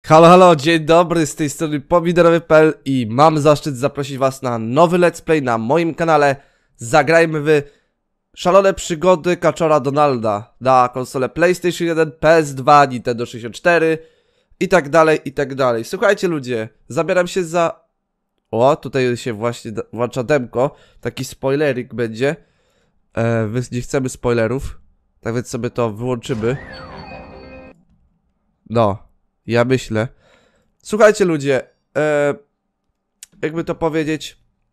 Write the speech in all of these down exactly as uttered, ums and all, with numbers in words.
Halo, halo, dzień dobry, z tej strony pomidorowy kropka p l i mam zaszczyt zaprosić was na nowy let's play na moim kanale. Zagrajmy w szalone przygody Kaczora Donalda na konsolę PlayStation jeden, P S dwa, Nintendo sześćdziesiąt cztery i tak dalej, i tak dalej. Słuchajcie ludzie, zabieram się za... O, tutaj się właśnie włącza demko, taki spoilerik będzie. e, Wy nie chcemy spoilerów, tak więc sobie to wyłączymy. No. Ja myślę. Słuchajcie ludzie, e, jakby to powiedzieć,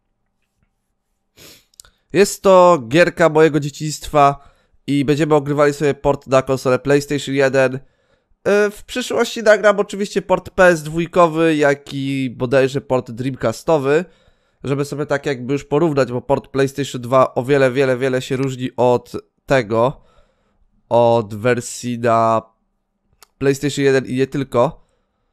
jest to gierka mojego dzieciństwa i będziemy ogrywali sobie port na konsolę PlayStation jeden. E, w przyszłości nagram oczywiście port P S dwa, jak i bodajże port Dreamcastowy, żeby sobie tak jakby już porównać, bo port PlayStation dwa o wiele, wiele, wiele się różni od tego, od wersji na PlayStation jeden i nie tylko.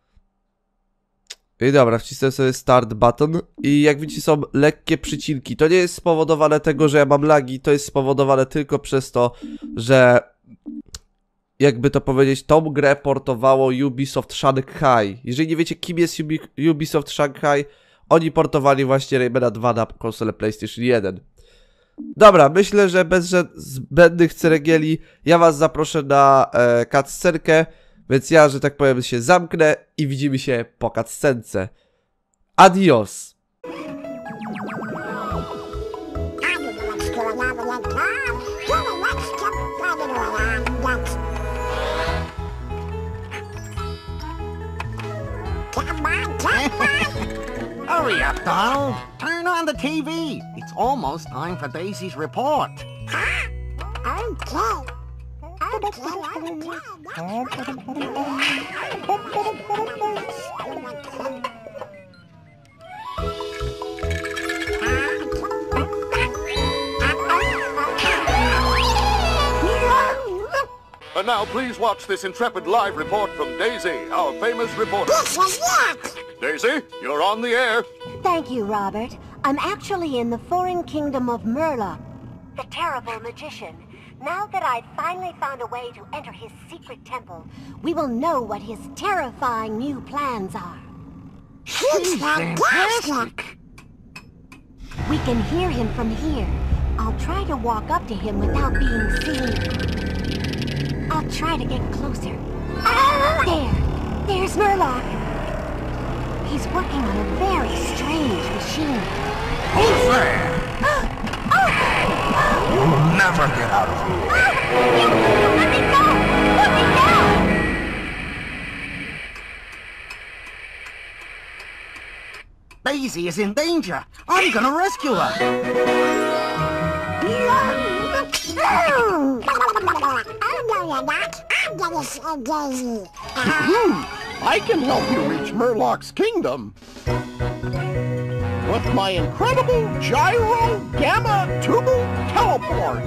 I dobra, wcisnę sobie start button i jak widzicie są lekkie przycinki. To nie jest spowodowane tego, że ja mam lagi, to jest spowodowane tylko przez to, że jakby to powiedzieć, tą grę portowało Ubisoft Shanghai. Jeżeli nie wiecie kim jest Ubi Ubisoft Shanghai, oni portowali właśnie Raymana dwa na konsolę PlayStation jeden. Dobra, myślę, że bez zbędnych ceregieli ja was zaproszę na e, cutscenkę. Więc ja, że tak powiem, się zamknę i widzimy się po cutscence. Adios! Hurry up, Donald. Turn on the T V. It's almost time for Daisy's report. Okay. And now please watch this intrepid live report from Daisy, our famous reporter. Daisy, you're on the air. Thank you, Robert. I'm actually in the foreign kingdom of Murloc, the terrible magician. Now that I've finally found a way to enter his secret temple, we will know what his terrifying new plans are. He's fantastic. We can hear him from here. I'll try to walk up to him without being seen. I'll try to get closer. There! There's Murloc! He's working on a very strange machine. Who's there? You'll never get out of here. Let me go! Let me go! Daisy is in danger. I'm gonna rescue her. Oh, no, you're not. I'm gonna save Daisy. I can help you reach Murloc's kingdom. With my incredible Gyro Gamma Tubu Teleport.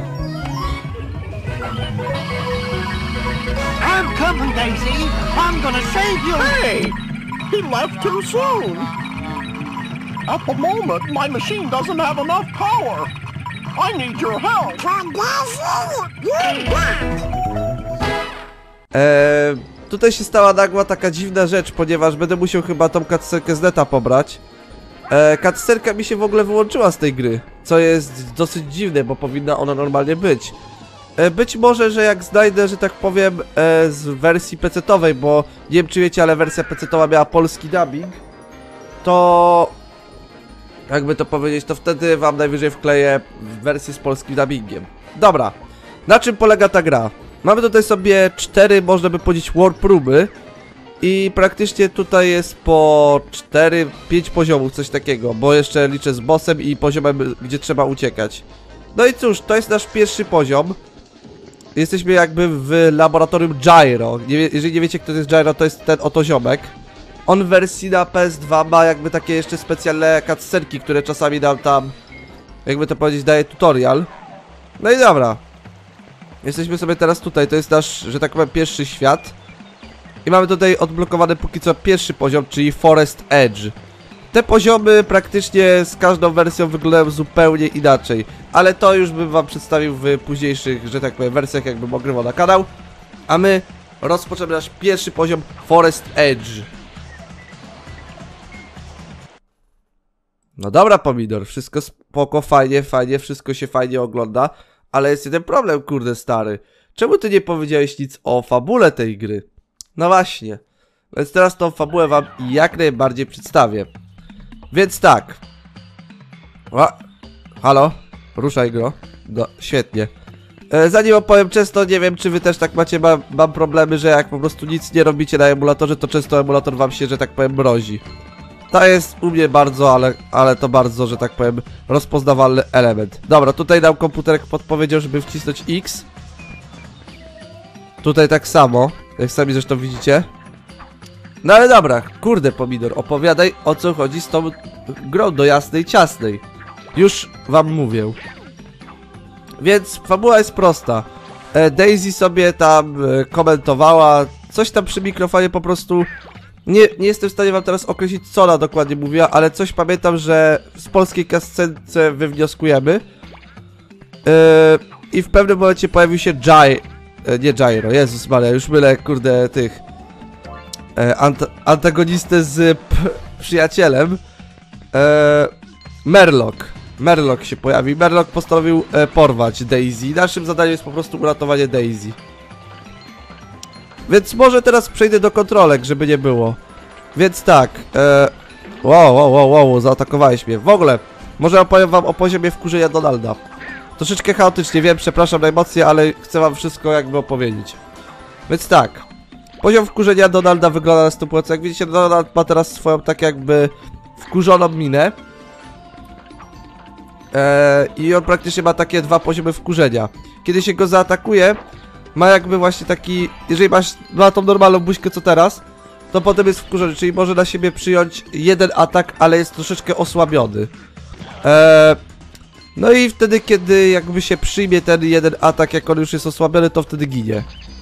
I'm coming, Daisy. I'm gonna save you. Hey! He left too soon. At the moment, my machine doesn't have enough power. I need your help. From Daisy, you got. Eee, tutaj się stała nagła taka dziwna rzecz, ponieważ będę musiał chyba tą cutscenkę z neta pobrać. Eee, cutscenka mi się w ogóle wyłączyła z tej gry, co jest dosyć dziwne, bo powinna ona normalnie być. Eee, być może, że jak znajdę, że tak powiem, e, z wersji pecetowej, bo nie wiem czy wiecie, ale wersja pecetowa miała polski dubbing, to... jakby to powiedzieć, to wtedy wam najwyżej wkleję wersję z polskim dubbingiem. Dobra, na czym polega ta gra? Mamy tutaj sobie cztery, można by powiedzieć, warp roomy. I praktycznie tutaj jest po cztery pięć poziomów, coś takiego, bo jeszcze liczę z bossem i poziomem, gdzie trzeba uciekać. No i cóż, to jest nasz pierwszy poziom. Jesteśmy jakby w laboratorium Gyro. Nie, jeżeli nie wiecie kto to jest Gyro, to jest ten oto ziomek. On w wersji na P S dwa ma jakby takie jeszcze specjalne cutscenki, które czasami nam tam, jakby to powiedzieć, daje tutorial. No i dobra. Jesteśmy sobie teraz tutaj, to jest nasz, że tak powiem, pierwszy świat. I mamy tutaj odblokowany póki co pierwszy poziom, czyli Forest Edge. Te poziomy praktycznie z każdą wersją wyglądają zupełnie inaczej. Ale to już bym wam przedstawił w późniejszych, że tak powiem, wersjach, jakbym ogrywał na kanał. A my rozpoczynamy nasz pierwszy poziom Forest Edge. No dobra, Pomidor, wszystko spoko, fajnie, fajnie, wszystko się fajnie ogląda, ale jest jeden problem, kurde stary. Czemu ty nie powiedziałeś nic o fabule tej gry? No właśnie. Więc teraz tą fabułę wam jak najbardziej przedstawię. Więc tak. O, halo? Ruszaj go. No, świetnie. E, zanim opowiem, często nie wiem, czy wy też tak macie, mam, mam problemy, że jak po prostu nic nie robicie na emulatorze, to często emulator wam się, że tak powiem, mrozi. To jest u mnie bardzo, ale, ale to bardzo, że tak powiem, rozpoznawalny element. Dobra, tutaj nam komputerek podpowiedział, żeby wcisnąć X. Tutaj tak samo, jak sami zresztą widzicie. No ale dobra, kurde Pomidor, opowiadaj, o co chodzi z tą grą do jasnej ciasnej. Już wam mówię. Więc fabuła jest prosta. e, Daisy sobie tam e, komentowała, coś tam przy mikrofonie po prostu. Nie, nie jestem w stanie wam teraz określić, co ona dokładnie mówiła, ale coś pamiętam, że z polskiej kascence wywnioskujemy. Yy, I w pewnym momencie pojawił się Jai... Yy, nie Jairo, Jezus Maria, już mylę, kurde, tych... Yy, ant antagonistę z p przyjacielem. Yy, Merlock. Merlock się pojawił. Merlock postanowił yy, porwać Daisy. Naszym zadaniem jest po prostu uratowanie Daisy. Więc może teraz przejdę do kontrolek, żeby nie było. Więc tak, e... wow, wow, wow, wow, zaatakowałeś mnie. W ogóle, może opowiem wam o poziomie wkurzenia Donalda. Troszeczkę chaotycznie, wiem, przepraszam najmocniej, ale chcę wam wszystko jakby opowiedzieć. Więc tak, poziom wkurzenia Donalda wygląda następująco. Jak widzicie, Donald ma teraz swoją tak jakby wkurzoną minę. E... I on praktycznie ma takie dwa poziomy wkurzenia. Kiedy się go zaatakuje, ma jakby właśnie taki, jeżeli masz ma tą normalną buźkę co teraz, to potem jest wkurzony, czyli może na siebie przyjąć jeden atak, ale jest troszeczkę osłabiony. Eee, no i wtedy, kiedy jakby się przyjmie ten jeden atak, jak on już jest osłabiony, to wtedy ginie.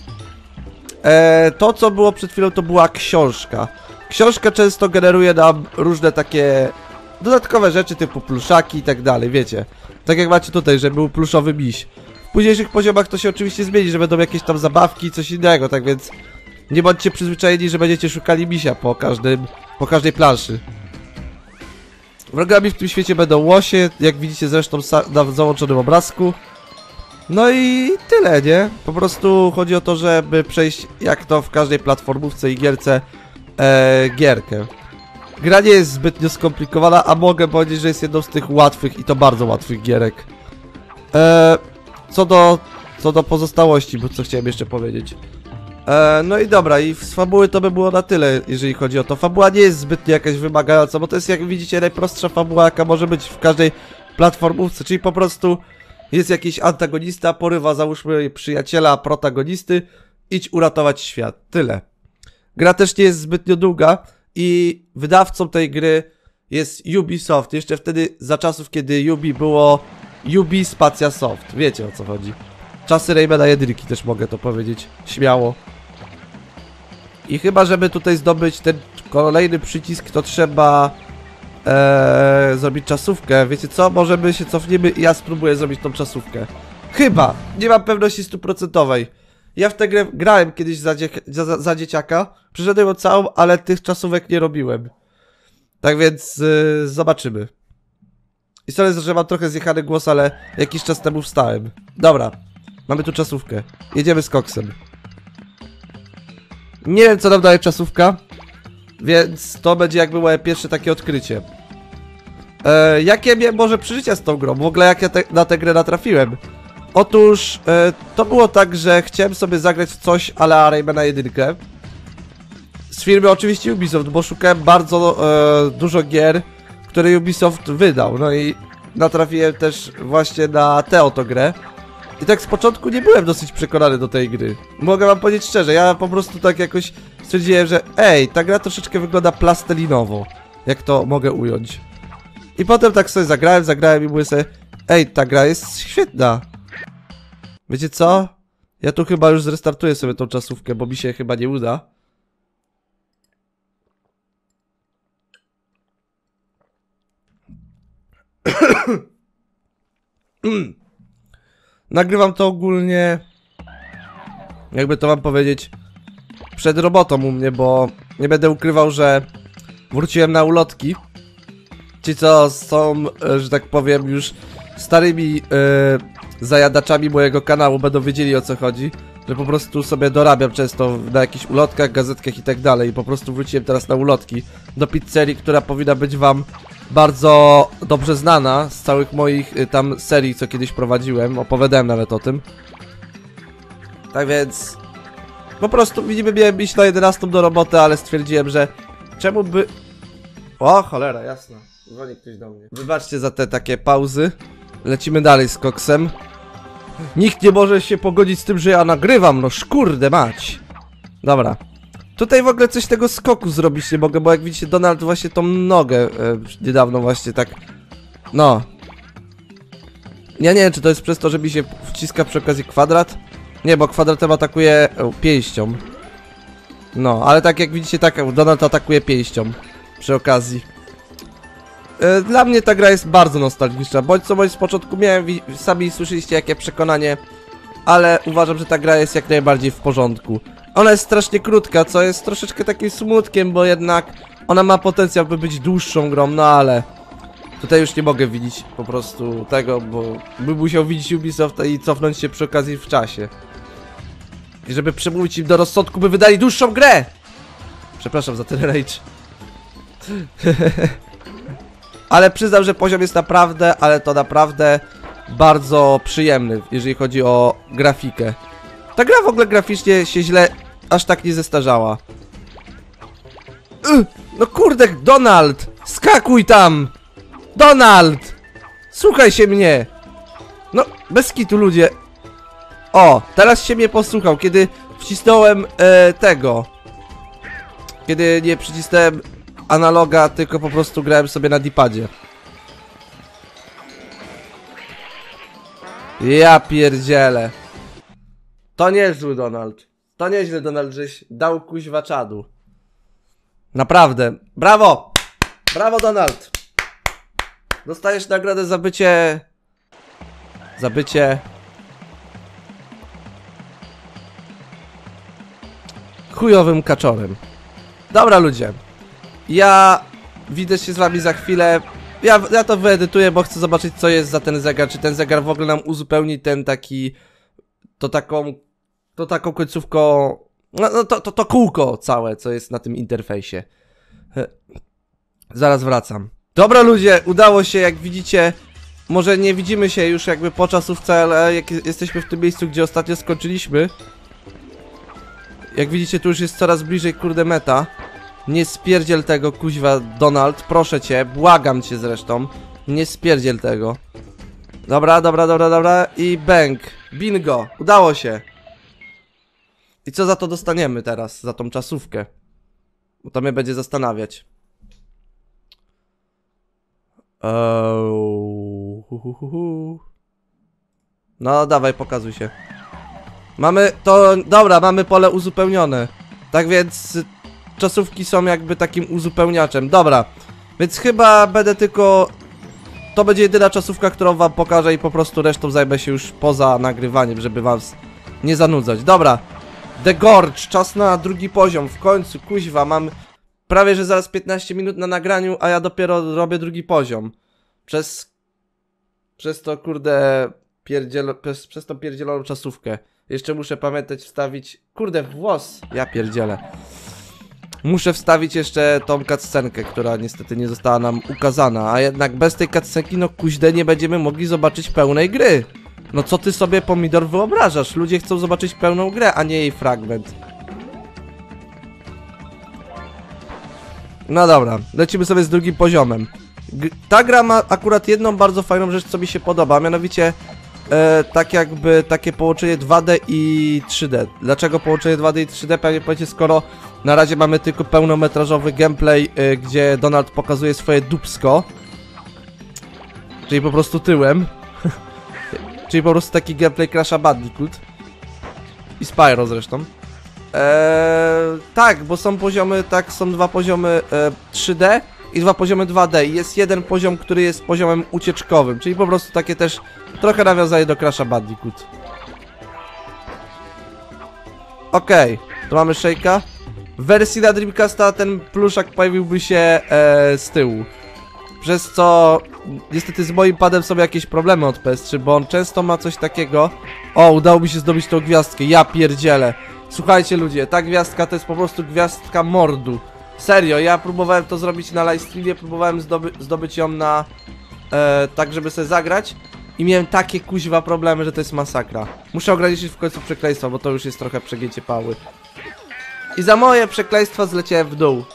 Eee, to, co było przed chwilą, to była książka. Książka często generuje nam różne takie dodatkowe rzeczy, typu pluszaki i tak dalej, wiecie. Tak jak macie tutaj, że był pluszowy miś. W późniejszych poziomach to się oczywiście zmieni, że będą jakieś tam zabawki i coś innego, tak więc nie bądźcie przyzwyczajeni, że będziecie szukali misia po każdym, po każdej planszy. Wrogami w tym świecie będą łosie, jak widzicie zresztą na załączonym obrazku. No i tyle, nie? Po prostu chodzi o to, żeby przejść, jak to w każdej platformówce i gierce, e, gierkę. Gra nie jest zbytnio skomplikowana, a mogę powiedzieć, że jest jedną z tych łatwych i to bardzo łatwych gierek. E, Co do, co do pozostałości, bo co chciałem jeszcze powiedzieć. E, no i dobra, i z fabuły to by było na tyle, jeżeli chodzi o to. Fabuła nie jest zbytnio jakaś wymagająca, bo to jest, jak widzicie, najprostsza fabuła, jaka może być w każdej platformówce, czyli po prostu jest jakiś antagonista, porywa, załóżmy, przyjaciela, protagonisty, idź uratować świat. Tyle. Gra też nie jest zbytnio długa i wydawcą tej gry jest Ubisoft. Jeszcze wtedy, za czasów, kiedy Ubi było Ubi Spacja Soft. Wiecie, o co chodzi. Czasy Raymana jedynki też mogę to powiedzieć. Śmiało. I chyba, żeby tutaj zdobyć ten kolejny przycisk, to trzeba ee, zrobić czasówkę. Wiecie co? Może my się cofniemy i ja spróbuję zrobić tą czasówkę. Chyba. Nie mam pewności stuprocentowej. Ja w tę grę grałem kiedyś za, dzie za, za dzieciaka. Przeszedłem ją całą, ale tych czasówek nie robiłem. Tak więc yy, zobaczymy. I sorry, że mam trochę zjechany głos, ale jakiś czas temu wstałem. Dobra, mamy tu czasówkę. Jedziemy z koksem. Nie wiem, co nam daje czasówka, więc to będzie jakby moje pierwsze takie odkrycie. E, jakie miałem może przeżycia z tą grą? W ogóle jak ja te, na tę grę natrafiłem? Otóż e, to było tak, że chciałem sobie zagrać w coś a la Raymana jedynkę. Z firmy oczywiście Ubisoft, bo szukałem bardzo e, dużo gier, które Ubisoft wydał, no i natrafiłem też właśnie na tę oto grę. I tak z początku nie byłem dosyć przekonany do tej gry. Mogę wam powiedzieć szczerze, ja po prostu tak jakoś stwierdziłem, że ej, ta gra troszeczkę wygląda plastelinowo, jak to mogę ująć. I potem tak sobie zagrałem, zagrałem i mówię sobie, ej, ta gra jest świetna. Wiecie co? Ja tu chyba już zrestartuję sobie tą czasówkę, bo mi się chyba nie uda. Nagrywam to ogólnie, jakby to wam powiedzieć, przed robotą u mnie, bo nie będę ukrywał, że wróciłem na ulotki. ci co są, e, że tak powiem, już starymi e, zajadaczami mojego kanału będą wiedzieli o co chodzi. Że po prostu sobie dorabiam często na jakichś ulotkach, gazetkach i tak dalej. I po prostu wróciłem teraz na ulotki do pizzerii, która powinna być wam bardzo dobrze znana z całych moich y, tam serii, co kiedyś prowadziłem. Opowiadałem nawet o tym. Tak więc po prostu widzimy, miałem iść na jedenastą do roboty, ale stwierdziłem, że czemu by... O cholera, jasno. Dzwoni ktoś do mnie. Wybaczcie za te takie pauzy. Lecimy dalej z koksem. Nikt nie może się pogodzić z tym, że ja nagrywam, no szkurde mać. Dobra. Tutaj w ogóle coś tego skoku zrobić nie mogę, bo jak widzicie Donald właśnie tą nogę e, niedawno właśnie tak... No. Ja nie wiem, czy to jest przez to, że mi się wciska przy okazji kwadrat. Nie, bo kwadratem atakuje e, pięścią. No, ale tak jak widzicie, tak Donald atakuje pięścią przy okazji. Dla mnie ta gra jest bardzo nostalgiczna, bądź co bądź z początku miałem, sami słyszeliście jakie przekonanie, ale uważam, że ta gra jest jak najbardziej w porządku. Ona jest strasznie krótka, co jest troszeczkę takim smutkiem, bo jednak ona ma potencjał, by być dłuższą grą, no ale tutaj już nie mogę widzieć po prostu tego, bo bym musiał widzieć Ubisoft i cofnąć się przy okazji w czasie. I żeby przemówić im do rozsądku, by wydali dłuższą grę! Przepraszam za ten rage. Ale przyznam, że poziom jest naprawdę, ale to naprawdę bardzo przyjemny, jeżeli chodzi o grafikę. Ta gra w ogóle graficznie się źle aż tak nie zestarzała. Yy, no kurde, Donald! Skakuj tam! Donald! Słuchaj się mnie! No, bez kitu ludzie. O, teraz się mnie posłuchał, kiedy wcisnąłem e, tego. Kiedy nie przycisnąłem analoga, tylko po prostu grałem sobie na D-padzie. Ja pierdzielę. To niezły Donald. To nieźle Donald, żeś dał kuźwa czadu. Naprawdę. Brawo! Brawo Donald! Dostajesz nagrodę za bycie... Za bycie... chujowym kaczorem. Dobra ludzie. Ja widzę się z wami za chwilę. Ja, ja to wyedytuję, bo chcę zobaczyć co jest za ten zegar. Czy ten zegar w ogóle nam uzupełni ten taki... To taką... To taką końcówką... No, no to, to, to kółko całe, co jest na tym interfejsie. Zaraz wracam. Dobra ludzie, udało się, jak widzicie. Może nie widzimy się już jakby po czasówce, ale jak jesteśmy w tym miejscu, gdzie ostatnio skończyliśmy. Jak widzicie, tu już jest coraz bliżej, kurde, meta. Nie spierdziel tego, kuźwa, Donald, proszę cię, błagam cię zresztą. Nie spierdziel tego. Dobra, dobra, dobra, dobra i bang. Bingo, udało się. I co za to dostaniemy teraz, za tą czasówkę? Bo to mnie będzie zastanawiać. Eee, hu, hu, hu, hu. No dawaj, pokazuj się. Mamy to, dobra, mamy pole uzupełnione. Tak więc czasówki są jakby takim uzupełniaczem. Dobra, więc chyba będę tylko... To będzie jedyna czasówka, którą wam pokażę i po prostu resztą zajmę się już poza nagrywaniem, żeby was nie zanudzać. Dobra, The Gorge, czas na drugi poziom. W końcu, kuźwa, mam prawie że zaraz piętnaście minut na nagraniu, a ja dopiero robię drugi poziom. Przez... Przez to, kurde... Pierdziel... Przez, przez tą pierdzieloną czasówkę. Jeszcze muszę pamiętać wstawić... Kurde, włos! Ja pierdzielę. Muszę wstawić jeszcze tą cutscenkę, która niestety nie została nam ukazana. A jednak bez tej cutscenki, no kuźde, nie będziemy mogli zobaczyć pełnej gry. No co ty sobie, Pomidor, wyobrażasz? Ludzie chcą zobaczyć pełną grę, a nie jej fragment. No dobra, lecimy sobie z drugim poziomem. G ta gra ma akurat jedną bardzo fajną rzecz, co mi się podoba, mianowicie e, tak jakby takie połączenie dwa D i trzy D. Dlaczego połączenie dwa D i trzy D? Pewnie powiecie, skoro na razie mamy tylko pełnometrażowy gameplay, e, gdzie Donald pokazuje swoje dupsko. Czyli po prostu tyłem. Czyli po prostu taki gameplay Crash'a Bandicoot. I Spyro zresztą. Eee, tak, bo są poziomy, tak, są dwa poziomy e, trzy D i dwa poziomy dwa D. I jest jeden poziom, który jest poziomem ucieczkowym. Czyli po prostu takie też trochę nawiązanie do Crash'a Bandicoot. Okej, okay, tu mamy Shake'a. W wersji na Dreamcasta ten pluszak pojawiłby się e, z tyłu. Przez co niestety z moim padem są jakieś problemy od P S trzy, bo on często ma coś takiego. O, udało mi się zdobyć tą gwiazdkę, ja pierdzielę. Słuchajcie ludzie, ta gwiazdka to jest po prostu gwiazdka mordu. Serio, ja próbowałem to zrobić na livestreamie, próbowałem zdoby zdobyć ją na... E, tak żeby sobie zagrać. I miałem takie kuźwa problemy, że to jest masakra. Muszę ograniczyć w końcu przekleństwa, bo to już jest trochę przegięcie pały. I za moje przekleństwa zleciałem w dół.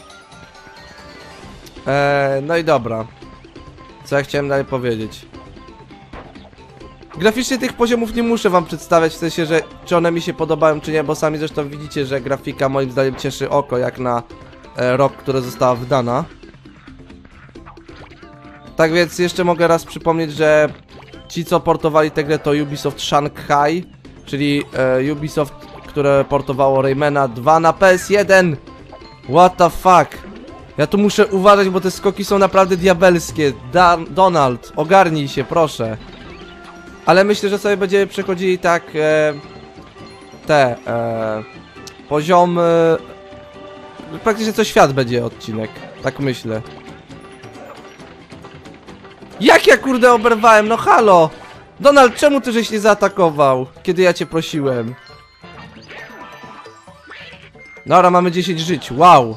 Eee, no i dobra. Co ja chciałem dalej powiedzieć? Graficznie tych poziomów nie muszę wam przedstawiać, w sensie, że czy one mi się podobają, czy nie, bo sami zresztą widzicie, że grafika moim zdaniem cieszy oko, jak na e, rok, która została wydana. Tak więc jeszcze mogę raz przypomnieć, że ci co portowali tę grę to Ubisoft Shanghai, czyli e, Ubisoft, które portowało Raymana dwa na P S jeden. What the fuck? Ja tu muszę uważać, bo te skoki są naprawdę diabelskie. Dan Donald, ogarnij się, proszę. Ale myślę, że sobie będziemy przechodzili tak e, te e, poziomy. Praktycznie co świat będzie odcinek, tak myślę. Jak ja kurde oberwałem, no halo! Donald, czemu ty żeś nie zaatakował, kiedy ja cię prosiłem? Dobra, mamy dziesięć żyć, wow!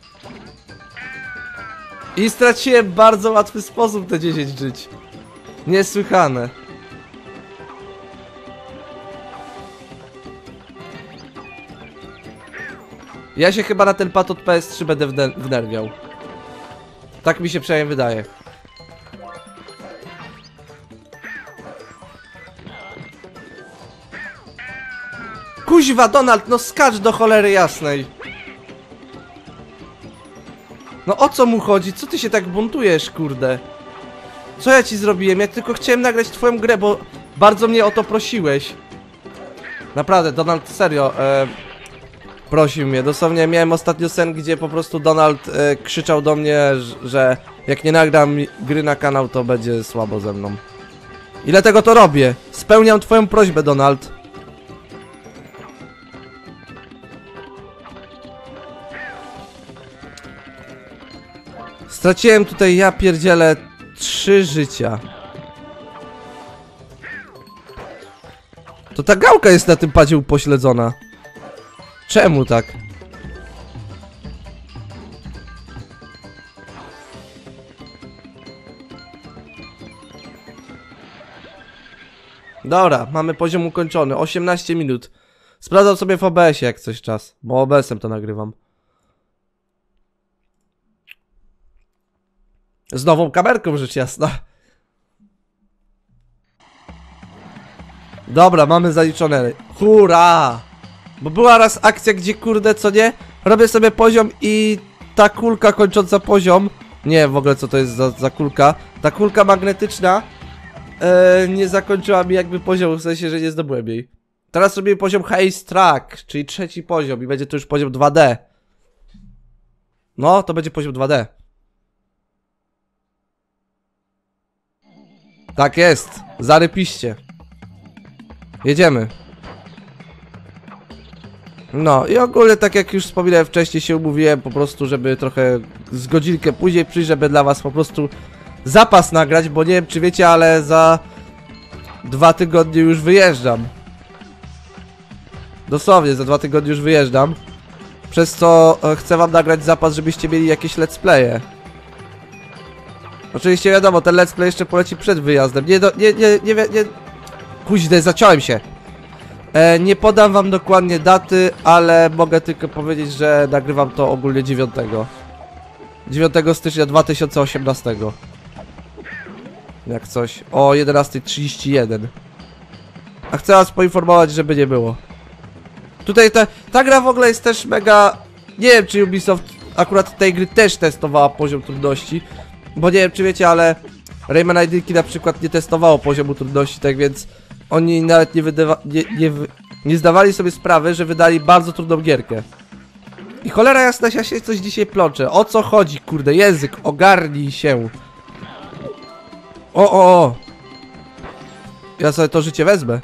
I straciłem w bardzo łatwy sposób te dziesięć żyć. Niesłychane. Ja się chyba na ten pad od P S trzy będę wnerwiał. Tak mi się przynajmniej wydaje. Kuźwa, Donald, no skacz do cholery jasnej. No o co mu chodzi? Co ty się tak buntujesz, kurde? Co ja ci zrobiłem? Ja tylko chciałem nagrać twoją grę, bo bardzo mnie o to prosiłeś. Naprawdę, Donald, serio, e, prosił mnie. Dosłownie miałem ostatnio sen, gdzie po prostu Donald e, krzyczał do mnie, że jak nie nagram gry na kanał, to będzie słabo ze mną. I dlatego to robię. Spełniam twoją prośbę, Donald. Straciłem tutaj, ja pierdzielę, trzy życia. To ta gałka jest na tym padzie upośledzona. Czemu tak? Dobra, mamy poziom ukończony, osiemnaście minut. Sprawdzam sobie w O B S-ie jak coś czas, bo O B S-em to nagrywam. Z nową kamerką, rzecz jasna. Dobra, mamy zaliczone. Hurra! Bo była raz akcja, gdzie kurde, co nie? Robię sobie poziom i ta kulka kończąca poziom. Nie wiem w ogóle co to jest za, za kulka. Ta kulka magnetyczna e, nie zakończyła mi jakby poziomu, w sensie, że nie zdobyłem jej. Teraz robię poziom Haze Track, czyli trzeci poziom i będzie to już poziom dwa D. No, to będzie poziom dwa D. Tak jest, zarypiście. Jedziemy. No i ogólnie tak jak już wspominałem wcześniej, się umówiłem po prostu, żeby trochę z godzinkę później przyjść, żeby dla was po prostu zapas nagrać, bo nie wiem czy wiecie, ale za dwa tygodnie już wyjeżdżam. Dosłownie, za dwa tygodnie już wyjeżdżam. Przez co chcę wam nagrać zapas, żebyście mieli jakieś let's playe. Oczywiście wiadomo, ten let's play jeszcze poleci przed wyjazdem. Nie, do, nie, nie, nie, nie, nie... Kuźne, zaciąłem się. E, nie podam wam dokładnie daty, ale mogę tylko powiedzieć, że nagrywam to ogólnie dziewiątego stycznia dwa tysiące osiemnastego. Jak coś. O jedenasta trzydzieści jeden. A chcę was poinformować, żeby nie było. Tutaj ta, ta gra w ogóle jest też mega... Nie wiem, czy Ubisoft akurat tej gry też testowała poziom trudności. Bo nie wiem, czy wiecie, ale Rayman jedynki na przykład nie testowało poziomu trudności, tak więc oni nawet nie, wydawa nie, nie, nie zdawali sobie sprawy, że wydali bardzo trudną gierkę. I cholera jasna, ja się coś dzisiaj plączę. O co chodzi, kurde, język, ogarnij się. O, o, o. Ja sobie to życie wezmę.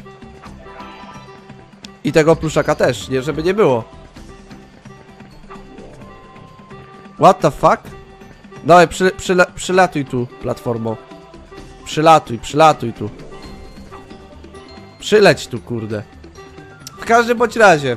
I tego pluszaka też, nie, żeby nie było. What the fuck? Dawaj, przy, przyla, przylatuj tu, platformo. Przylatuj, przylatuj tu. Przyleć tu, kurde. W każdym bądź razie.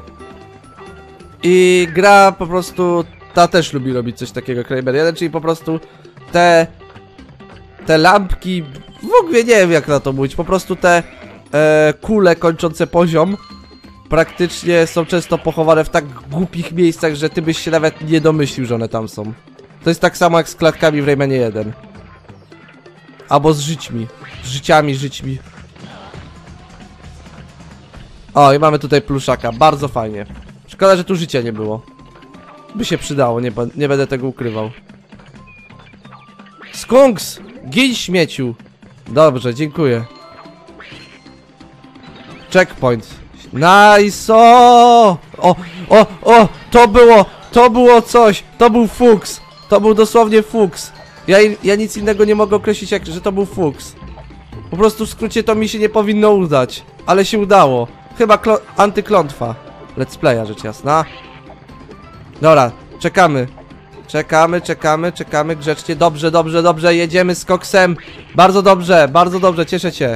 I gra po prostu... Ta też lubi robić coś takiego, Kramer jeden, czyli po prostu te... Te lampki... W ogóle nie wiem jak na to mówić, po prostu te e, kule kończące poziom praktycznie są często pochowane w tak głupich miejscach, że ty byś się nawet nie domyślił, że one tam są. To jest tak samo jak z klatkami w Raymanie jeden. Albo z żyćmi. Z życiami, żyćmi. O, i mamy tutaj pluszaka. Bardzo fajnie. Szkoda, że tu życia nie było. By się przydało, nie, nie będę tego ukrywał. Skunks! Gin śmieciu! Dobrze, dziękuję. Checkpoint. Nice! O! O! O! O! To było! To było coś! To był fuks! To był dosłownie fuks! Ja, ja nic innego nie mogę określić, jak że to był fuks. Po prostu w skrócie to mi się nie powinno udać. Ale się udało. Chyba antyklątwa. Let's playa, rzecz jasna. Dobra, czekamy. Czekamy, czekamy, czekamy grzecznie. Dobrze, dobrze, dobrze, jedziemy z koksem. Bardzo dobrze, bardzo dobrze, cieszę się.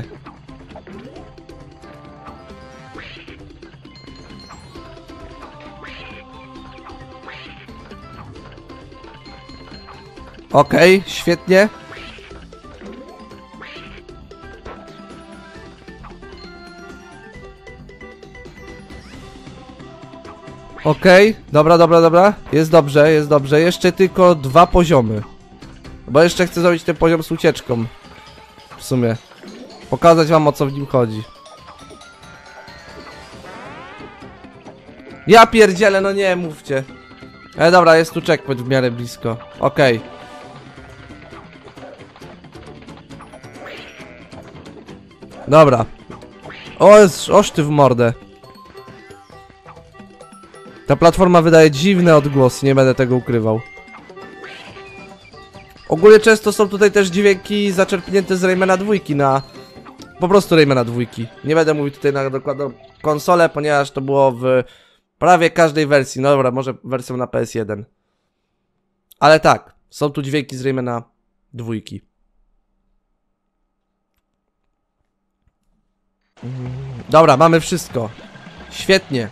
Okej, okay, świetnie. Okej, okay, dobra, dobra, dobra. Jest dobrze, jest dobrze. Jeszcze tylko dwa poziomy. Bo jeszcze chcę zrobić ten poziom z ucieczką. W sumie. Pokazać wam, o co w nim chodzi. Ja pierdzielę, no nie mówcie. Ale dobra, jest tu checkpoint w miarę blisko. Okej. Okay. Dobra. O, jest, oż ty w mordę. Ta platforma wydaje dziwne odgłosy, nie będę tego ukrywał. Ogólnie często są tutaj też dźwięki zaczerpnięte z Raymana dwójki na... Po prostu Raymana dwójki. Nie będę mówił tutaj na dokładną konsolę, ponieważ to było w prawie każdej wersji. No dobra, może wersją na P S jeden. Ale tak, są tu dźwięki z Raymana dwójki. Dobra, mamy wszystko. Świetnie.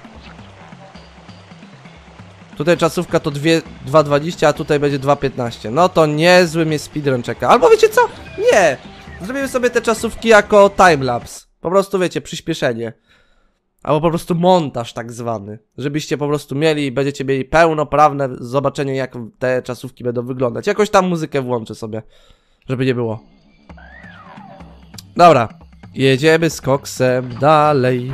Tutaj czasówka to dwa dwadzieścia, a tutaj będzie dwa piętnaście. No to niezły mnie speedrun czeka. Albo wiecie co? Nie! Zrobimy sobie te czasówki jako timelapse. Po prostu wiecie, przyspieszenie. Albo po prostu montaż tak zwany. Żebyście po prostu mieli, będziecie mieli pełnoprawne zobaczenie, jak te czasówki będą wyglądać. Jakoś tam muzykę włączę sobie, żeby nie było. Dobra. Jedziemy z koksem dalej.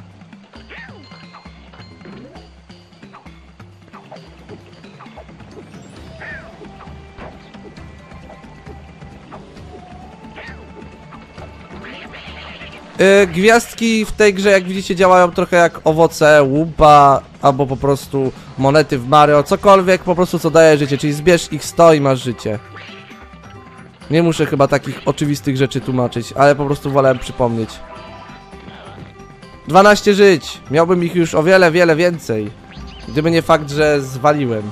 Yy, gwiazdki w tej grze, jak widzicie, działają trochę jak owoce łumpa, albo po prostu monety w Mario, cokolwiek po prostu co daje życie, czyli zbierz ich sto i masz życie. Nie muszę chyba takich oczywistych rzeczy tłumaczyć, ale po prostu wolałem przypomnieć. dwanaście żyć! Miałbym ich już o wiele, wiele więcej. Gdyby nie fakt, że zwaliłem.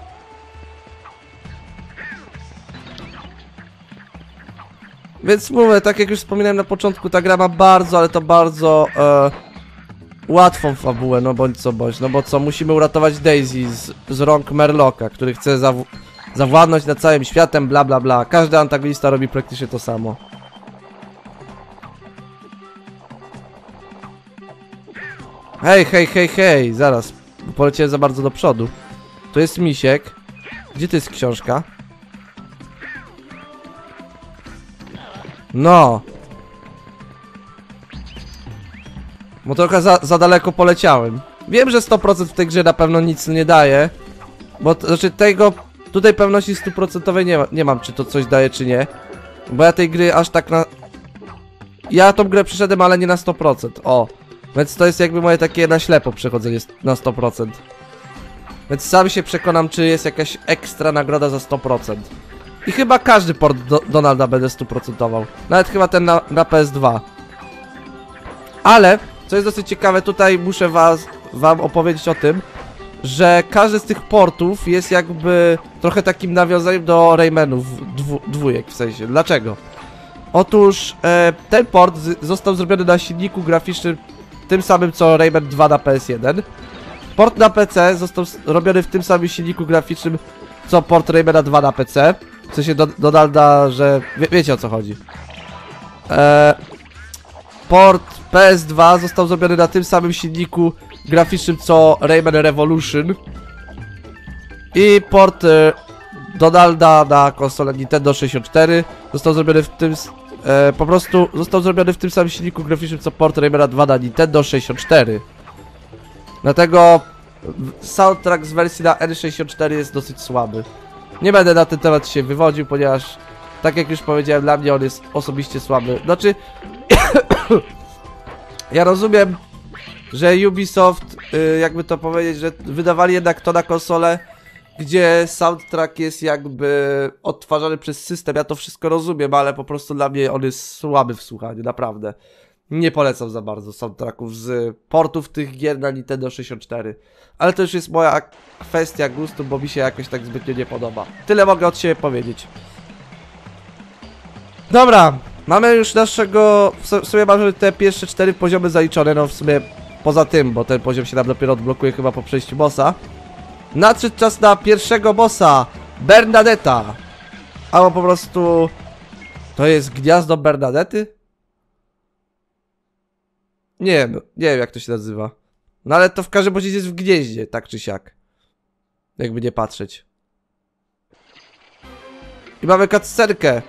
Więc mówię, tak jak już wspominałem na początku, ta gra ma bardzo, ale to bardzo e, łatwą fabułę, no bądź co bądź. No bo co, musimy uratować Daisy z, z rąk Murloca, który chce zaw zawładnąć nad całym światem, bla bla bla. Każdy antagonista robi praktycznie to samo. Hej, hej, hej, hej, zaraz. Poleciałem za bardzo do przodu. Tu jest misiek. Gdzie to jest książka? No. Bo trochę za, za daleko poleciałem. Wiem, że sto procent w tej grze na pewno nic nie daje. Bo to znaczy tego... Tutaj pewności stuprocentowej nie, ma, nie mam, czy to coś daje, czy nie. Bo ja tej gry aż tak na... Ja tą grę przyszedłem, ale nie na sto procent. O. Więc to jest jakby moje takie na ślepo przechodzenie na sto procent. Więc sam się przekonam, czy jest jakaś ekstra nagroda za sto procent. I chyba każdy port do Donalda będę stuprocentował. Nawet chyba ten na, na P S dwa. Ale, co jest dosyć ciekawe, tutaj muszę was, wam opowiedzieć o tym, że każdy z tych portów jest jakby trochę takim nawiązaniem do Raymanów dwu, dwójek w sensie. Dlaczego? Otóż e, ten port z, został zrobiony na silniku graficznym tym samym co Rayman dwa na P S jeden. Port na P C został robiony w tym samym silniku graficznym co port Raymana dwa na P C. W sensie do, Donalda, że wie, wiecie o co chodzi. E, port P S dwa został zrobiony na tym samym silniku graficznym co Rayman Revolution. I port e, Donalda na konsolę Nintendo sześćdziesiąt cztery został zrobiony w tym e, po prostu został zrobiony w tym samym silniku graficznym co port Raymana dwa na Nintendo sześćdziesiąt cztery. Dlatego soundtrack z wersji na N sześćdziesiąt cztery jest dosyć słaby. Nie będę na ten temat się wywodził, ponieważ tak jak już powiedziałem, dla mnie on jest osobiście słaby. Znaczy ja rozumiem, że Ubisoft, yy, jakby to powiedzieć, że wydawali jednak to na konsolę, gdzie soundtrack jest jakby odtwarzany przez system. Ja to wszystko rozumiem, ale po prostu dla mnie on jest słaby w słuchaniu, naprawdę. Nie polecam za bardzo soundtracków z portów tych gier na Nintendo sześćdziesiąt cztery. Ale to już jest moja kwestia gustu, bo mi się jakoś tak zbytnio nie podoba. Tyle mogę od siebie powiedzieć. Dobra, mamy już naszego... W sumie mamy te pierwsze cztery poziomy zaliczone, no w sumie poza tym, bo ten poziom się nam dopiero odblokuje chyba po przejściu bossa. Nadszedł czas na pierwszego bossa, Bernadetta. Albo po prostu... To jest gniazdo Bernadety? Nie wiem, nie wiem jak to się nazywa. No ale to w każdym razie jest w gnieździe, tak czy siak. Jakby nie patrzeć. I mamy cutscenkę.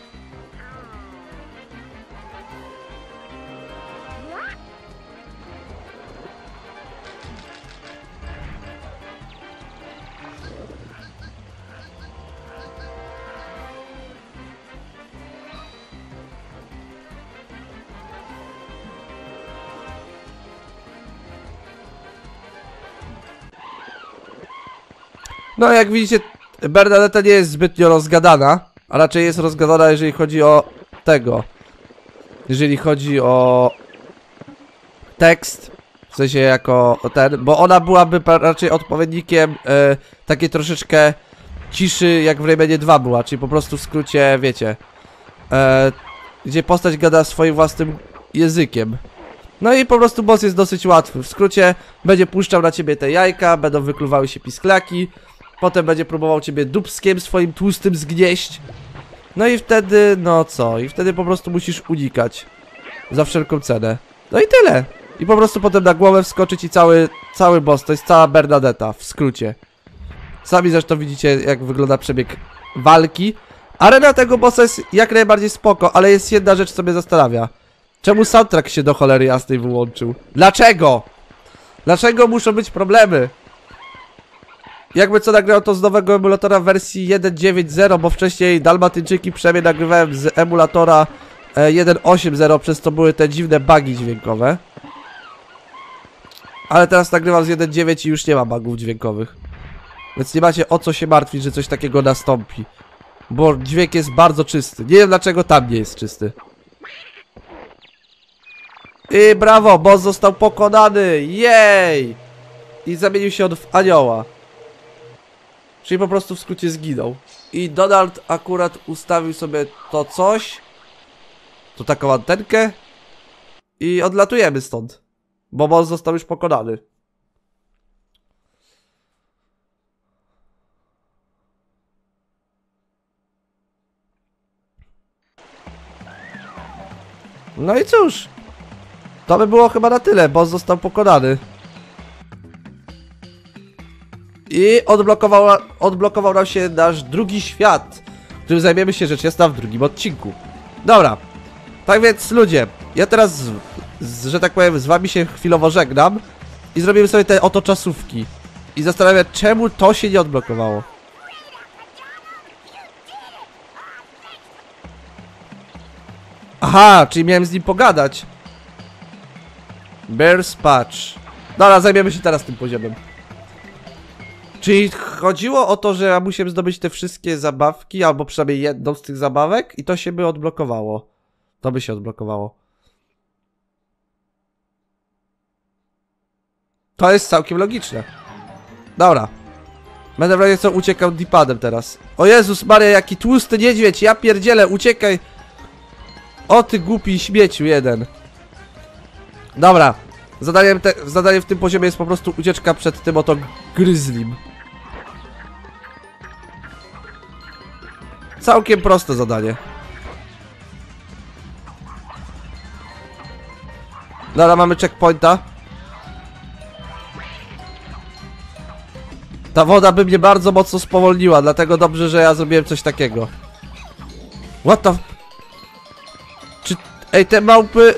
No jak widzicie, Bernadetta nie jest zbytnio rozgadana, a raczej jest rozgadana jeżeli chodzi o tego. Jeżeli chodzi o tekst, w sensie jako ten, bo ona byłaby raczej odpowiednikiem e, takiej troszeczkę ciszy jak w Raymanie dwa była, czyli po prostu w skrócie, wiecie, e, gdzie postać gada swoim własnym językiem. No i po prostu boss jest dosyć łatwy, w skrócie będzie puszczał na ciebie te jajka, będą wykluwały się pisklaki. Potem będzie próbował ciebie dupskiem swoim tłustym zgnieść. No i wtedy, no co? I wtedy po prostu musisz unikać. Za wszelką cenę. No i tyle. I po prostu potem na głowę wskoczyć i cały, cały boss. To jest cała Bernadetta, w skrócie. Sami zresztą widzicie, jak wygląda przebieg walki. Arena tego bossa jest jak najbardziej spoko, ale jest jedna rzecz, co mnie zastanawia. Czemu soundtrack się do cholery jasnej wyłączył? Dlaczego? Dlaczego muszą być problemy? Jakby co nagrałem to z nowego emulatora w wersji jeden dziewięć zero, bo wcześniej Dalmatyńczyki przynajmniej nagrywałem z emulatora jeden osiem zero, przez to były te dziwne bugi dźwiękowe. Ale teraz nagrywam z jeden dziewięć i już nie ma bugów dźwiękowych. Więc nie macie o co się martwić, że coś takiego nastąpi. Bo dźwięk jest bardzo czysty. Nie wiem dlaczego tam nie jest czysty. I brawo, boss został pokonany! Jej! I zamienił się on w anioła. Czyli po prostu w skrócie zginął. I Donald akurat ustawił sobie to coś. Tu taką antenkę. I odlatujemy stąd. Bo boss został już pokonany. No i cóż. To by było chyba na tyle. Boss został pokonany. I odblokował, odblokował nam się nasz drugi świat, którym zajmiemy się rzecz jasna w drugim odcinku. Dobra, tak więc ludzie, ja teraz, z, z, że tak powiem, z wami się chwilowo żegnam i zrobimy sobie te oto czasówki. I zastanawiam, czemu to się nie odblokowało. Aha, czyli miałem z nim pogadać. Bear's Patch. Dobra, zajmiemy się teraz tym poziomem. Czyli chodziło o to, że ja musiałem zdobyć te wszystkie zabawki, albo przynajmniej jedną z tych zabawek i to się by odblokowało. To by się odblokowało. To jest całkiem logiczne. Dobra. Będę w razie co uciekał D-padem teraz. O Jezus Maria, jaki tłusty niedźwiedź, ja pierdzielę, uciekaj. O ty głupi śmieciu jeden. Dobra. Zadaniem, te, zadaniem w tym poziomie jest po prostu ucieczka przed tym oto gryzlim. Całkiem proste zadanie. Dobra, mamy checkpointa. Ta woda by mnie bardzo mocno spowolniła, dlatego dobrze, że ja zrobiłem coś takiego. What the... Czy... Ej, te małpy...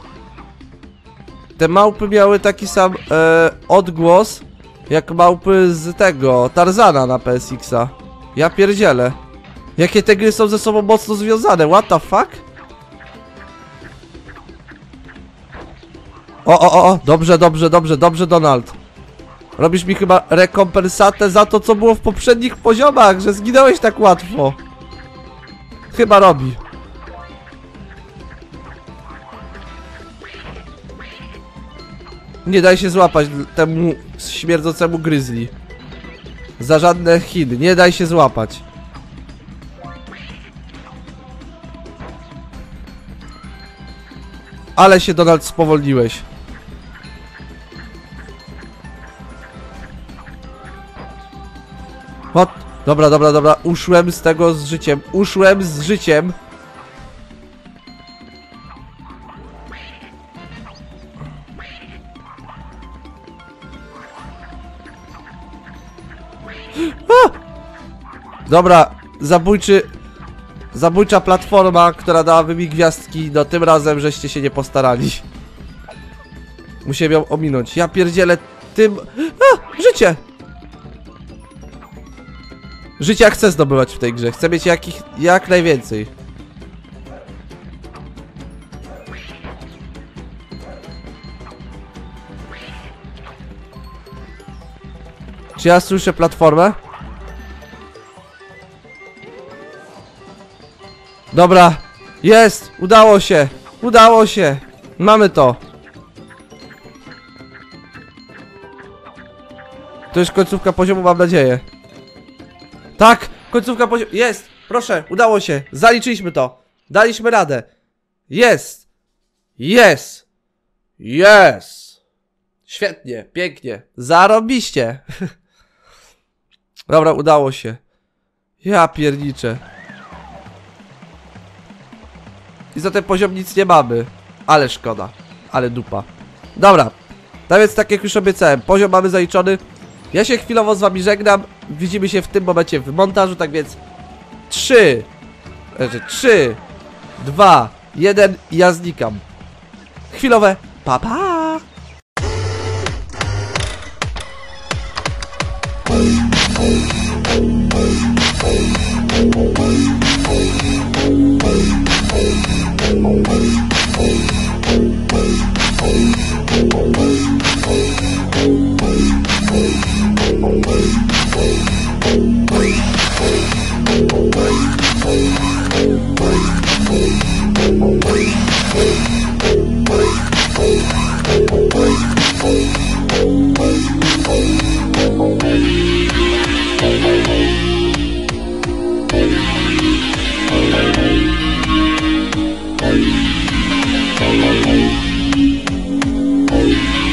Te małpy miały taki sam e, odgłos jak małpy z tego, Tarzana na P S X-a. Ja pierdzielę. Jakie te gry są ze sobą mocno związane, what the fuck? O, o, o, o, dobrze, dobrze, dobrze, dobrze, Donald. Robisz mi chyba rekompensatę za to, co było w poprzednich poziomach, że zginąłeś tak łatwo. Chyba robi. Nie daj się złapać temu śmierdzącemu gryzli. Za żadne Chiny, nie daj się złapać. Ale się, Donald, spowolniłeś. What? Dobra, dobra, dobra. Uszłem z tego z życiem. Uszłem z życiem. A! Dobra, zabójczy... Zabójcza platforma, która dałaby mi gwiazdki, no tym razem żeście się nie postarali. Musiałem ją ominąć. Ja pierdzielę tym... A! Życie! Życia chcę zdobywać w tej grze. Chcę mieć jakich... jak najwięcej. Czy ja słyszę platformę? Dobra, jest! Udało się! Udało się! Mamy to! To już końcówka poziomu, mam nadzieję. Tak! Końcówka poziomu... Jest! Proszę, udało się! Zaliczyliśmy to! Daliśmy radę! Jest! Jest! Jest! Świetnie, pięknie! Zarobiście! Dobra, udało się. Ja pierniczę. I za ten poziom nic nie mamy. Ale szkoda. Ale dupa. Dobra. Tak więc, tak jak już obiecałem, poziom mamy zaliczony. Ja się chwilowo z wami żegnam. Widzimy się w tym momencie w montażu, tak więc trzy, znaczy trzy, dwa, jeden i ja znikam. Chwilowe pa pa! Thank you.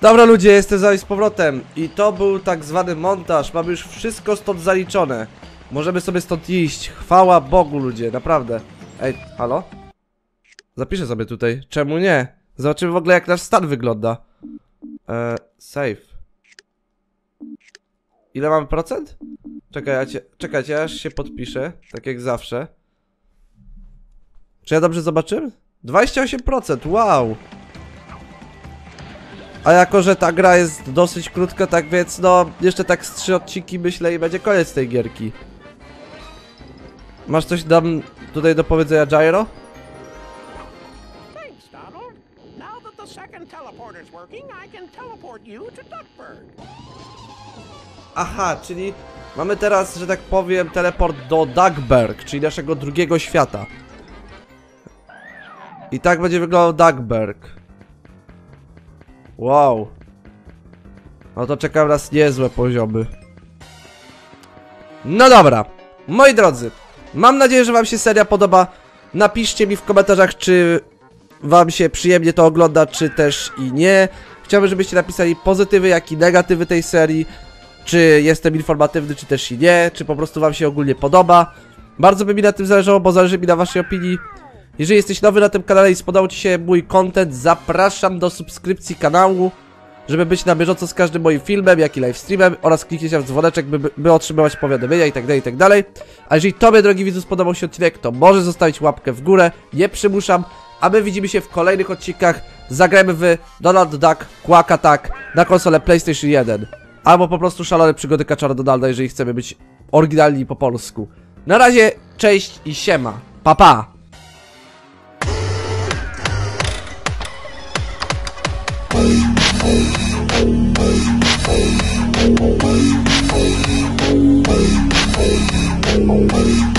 Dobra ludzie, jestem z wami z powrotem i to był tak zwany montaż, mamy już wszystko stąd zaliczone. Możemy sobie stąd iść, chwała Bogu ludzie, naprawdę. Ej, halo? Zapiszę sobie tutaj, czemu nie? Zobaczymy w ogóle jak nasz stan wygląda. Eee, save. Ile mamy procent? Czekajcie, czekajcie, ja aż się podpiszę, tak jak zawsze. Czy ja dobrze zobaczyłem? dwadzieścia osiem procent, wow! A jako, że ta gra jest dosyć krótka, tak więc no, jeszcze tak z trzy odcinki myślę i będzie koniec tej gierki. Masz coś nam tutaj do powiedzenia, Gyro? Thanks, Donald. Now that the second teleporter's working, I can teleport you to Duckburg. Aha, czyli mamy teraz, że tak powiem, teleport do Duckburg, czyli naszego drugiego świata. I tak będzie wyglądał Duckburg. Wow. No to czekam nas niezłe poziomy. No dobra, moi drodzy, mam nadzieję, że wam się seria podoba. Napiszcie mi w komentarzach, czy wam się przyjemnie to ogląda, czy też i nie. Chciałbym, żebyście napisali pozytywy, jak i negatywy tej serii. Czy jestem informatywny, czy też i nie. Czy po prostu wam się ogólnie podoba. Bardzo by mi na tym zależało, bo zależy mi na waszej opinii. Jeżeli jesteś nowy na tym kanale i spodobał ci się mój content, zapraszam do subskrypcji kanału, żeby być na bieżąco z każdym moim filmem, jak i livestreamem, oraz kliknijcie w dzwoneczek, by, by otrzymywać powiadomienia itd., itd. A jeżeli tobie, drogi widzu, spodobał się odcinek, to możesz zostawić łapkę w górę, nie przymuszam, a my widzimy się w kolejnych odcinkach. Zagrajmy w Donald Duck Quack Attack na konsolę PlayStation jeden. Albo po prostu Szalone przygody Kaczora Donalda, jeżeli chcemy być oryginalni po polsku. Na razie, cześć i siema. Pa, pa! Thank you.